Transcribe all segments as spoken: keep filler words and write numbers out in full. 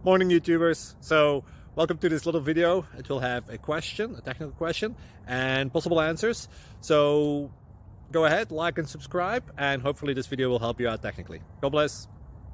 Morning YouTubers. So welcome to this little video. It will have a question, a technical question, and possible answers. So go ahead, like and subscribe, and hopefully this video will help you out technically. God bless.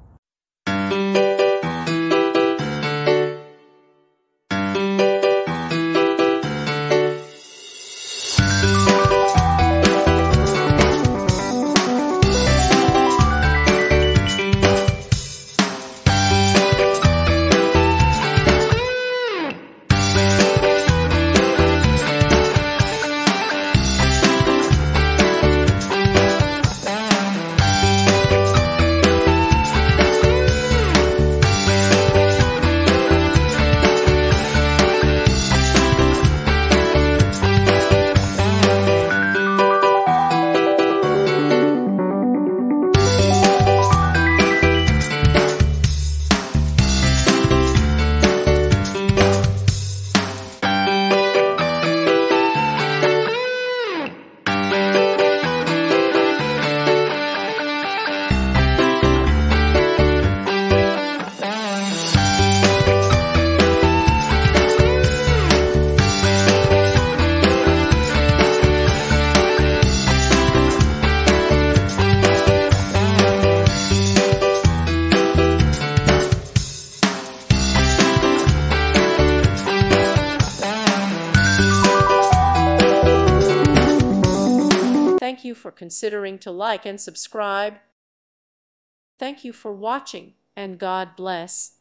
Thank you for considering to like and subscribe. Thank you for watching, and God bless.